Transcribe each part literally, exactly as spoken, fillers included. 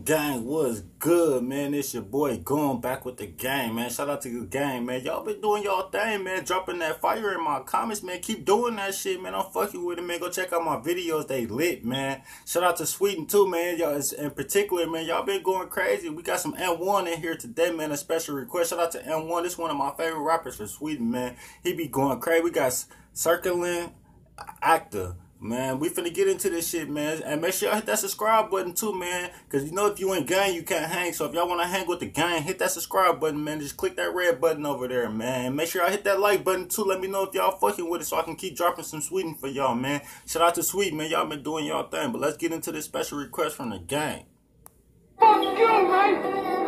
Gang was good, man. It's your boy going back with the gang, man. Shout out to the gang, man. Y'all been doing y'all thing, man. Dropping that fire in my comments, man. Keep doing that shit, man. I'm fucking with it, man. Go check out my videos. They lit, man. Shout out to Sweden too, man. Y'all, in particular, man. Y'all been going crazy. We got some N one in here today, man. A special request. Shout out to N one. This is one of my favorite rappers from Sweden, man. He be going crazy. We got Circling Actor. Man, we finna get into this shit, man. And make sure y'all hit that subscribe button too, man. Because you know if you ain't gang, you can't hang. So if y'all want to hang with the gang, hit that subscribe button, man. Just click that red button over there, man. And make sure y'all hit that like button too. Let me know if y'all fucking with it so I can keep dropping some Sweden for y'all, man. Shout out to Sweden, man. Y'all been doing y'all thing. But let's get into this special request from the gang. Fuck you, man!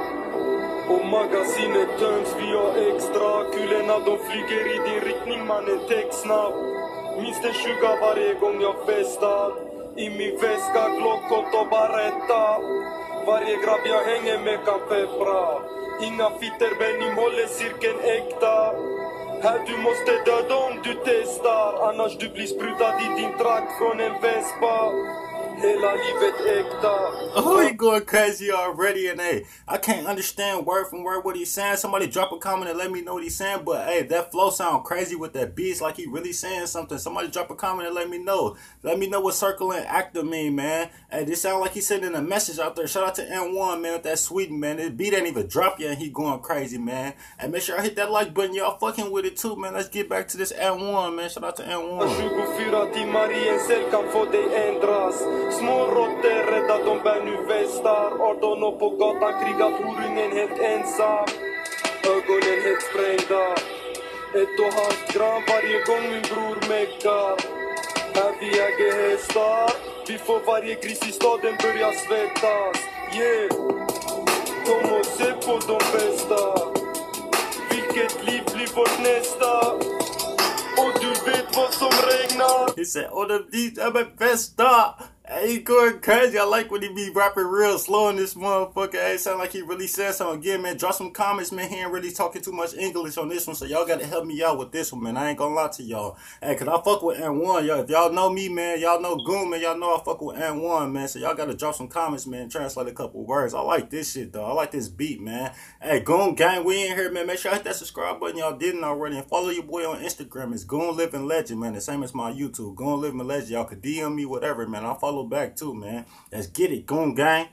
Och magasinet töms, vi har extra. Kulorna de flyger i din riktning, mannen, text-snabb. Minst en tjugo varje gång jag festar. I min väska, Glock och Barretta. Varje grabb jag hänger med kan peppra. Inga fitter, Benim håller cirkeln äkta. Här du måste döda om du testar. Annars du blir sprutad i din trakt från en vespa. Hela livet äkta. Oh, he going crazy already, and hey, I can't understand word from word what he's saying. Somebody drop a comment and let me know what he's saying. But hey, that flow sound crazy with that beats, like he really saying something. Somebody drop a comment and let me know. Let me know what Circling Actor mean, man. Hey, this sound like he's sending a message out there. Shout out to N one, man, with that Sweden, man. This beat ain't even drop yet, and he going crazy, man. And make sure I hit that like button. Y'all fucking with it too, man. Let's get back to this N one, man. Shout out to N one. tjugofyra timmar i en cell kan få dig ändras. Små råttor rädda, de bär nu västar. arton år på gatan, krigar horungen helt ensam. Ögonen helt sprängda. Ett och halvt gram varje gång min bror meckar. Här vi äger hästar. Vi får varje gris i staden börja svettas. Yeah. Kom och se på de bästa. Vilket liv blir vårt nästa. Och du vet vad som regnar. He said, oh, the beats are my best stop. Hey, he going crazy. I like when he be rapping real slow in this motherfucker. Hey, sound like he really said something. Again, man, drop some comments, man. He ain't really talking too much English on this one, so y'all got to help me out with this one, man. I ain't gonna lie to y'all. Hey, because I fuck with N one. Y'all, if y'all know me, man, y'all know Goon, man. Y'all know I fuck with N one, man. So y'all got to drop some comments, man, translate a couple words. I like this shit, though. I like this beat, man. Hey, Goon Gang, we in here, man. Make sure I hit that subscribe button. Y'all didn't already. And follow your boy on Instagram. It's Goon Living Legend, man. The same as my YouTube. Goon Living Legend. Y'all could D M me, whatever, man. I'll follow back, too, man. Let's get it, Goon Gang.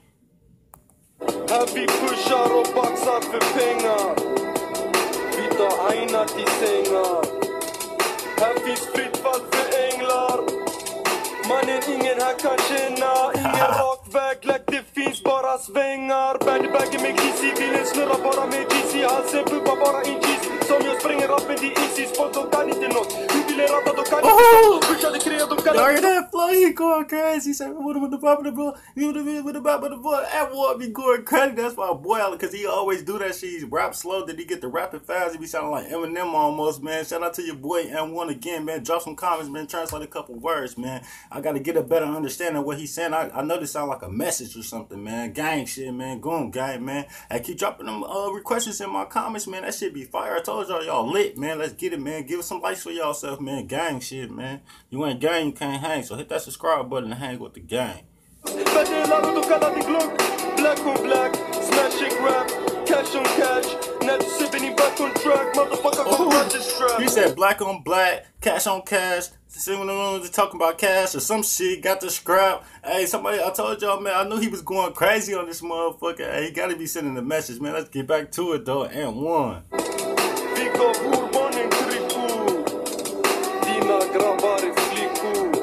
Här vi pushar och baxar för pengar. Vi tar aina till sängar. Här finns fritt fall för änglar. Mannen, ingen här kan känna. Ingen rak väg, läck, det finns bara svängar. Baggy med Kissy, bilen snurrar bara med G C. Halsen pumpar bara in cheese. Som jag spränger rappen till Isis. Folk de kan inte nåt. Du vill rappa, de kan inte nåt. Pushade kreat, de kan inte. Y'all hear that flow? He going crazy. He said, with the bop of the boy. With the bop of the boy. That boy be going crazy. That's my boy, because he always do that shit. He rap slow, then he get the rapping fast. He be sounding like Eminem almost, man. Shout out to your boy N one again, man. Drop some comments, man. Translate a couple words, man. I got to get a better understanding of what he's saying. I, I know this sound like a message or something, man. Gang shit, man. Goon Gang, man. I keep dropping them uh, requests in my comments, man. That shit be fire. I told y'all, y'all lit, man. Let's get it, man. Give us some likes for y'all self, man. Gang shit, man. You ain't gang, you can't hang. So hit that subscribe button and hang with the gang. Black on black, smashing rap, cash on cash. Now the sipping back on track, motherfucker, come watch this strap. He said black on black, cash on cash. See when they're talking about cash or some shit, got the scrap. Hey, somebody, I told y'all, man, I knew he was going crazy on this motherfucker. Hey, he gotta be sending a message, man. Let's get back to it, though. N one. Pick up Urban and Triku. Dina grabbar är flickor.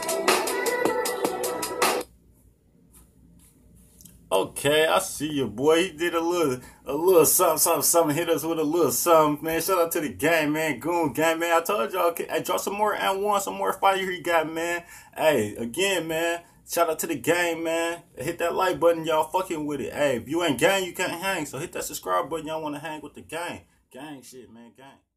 Okay, I see you, boy. He did a little, a little something, something, something. Hit us with a little something, man. Shout out to the gang, man. Goon Gang, man. I told y'all, hey, drop some more N one, some more fire he got, man. Hey, again, man. Shout out to the gang, man. Hit that like button, y'all fucking with it. Hey, if you ain't gang, you can't hang. So hit that subscribe button, y'all want to hang with the gang. Gang shit, man. Gang.